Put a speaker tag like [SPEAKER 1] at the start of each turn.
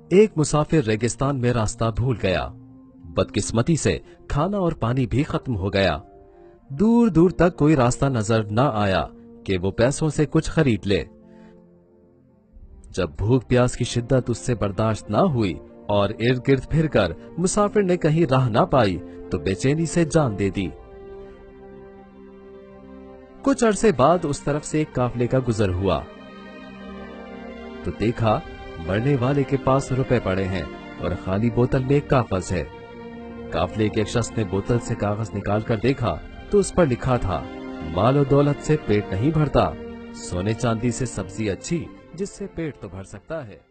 [SPEAKER 1] एक मुसाफिर रेगिस्तान में रास्ता भूल गया। बदकिस्मती से खाना और पानी भी खत्म हो गया। दूर दूर तक कोई रास्ता नजर न आया कि वो पैसों से कुछ खरीद ले। जब भूख प्यास की शिद्दत उससे बर्दाश्त ना हुई और इर्द गिर्द फिरकर मुसाफिर ने कहीं राह ना पाई तो बेचैनी से जान दे दी। कुछ अरसे बाद उस तरफ से एक काफले का गुजर हुआ तो देखा मरने वाले के पास रुपए पड़े हैं और खाली बोतल में एक कागज है। काफले के एक शख्स ने बोतल से कागज निकाल कर देखा तो उस पर लिखा था, माल और दौलत से पेट नहीं भरता, सोने चांदी से सब्जी अच्छी जिससे पेट तो भर सकता है।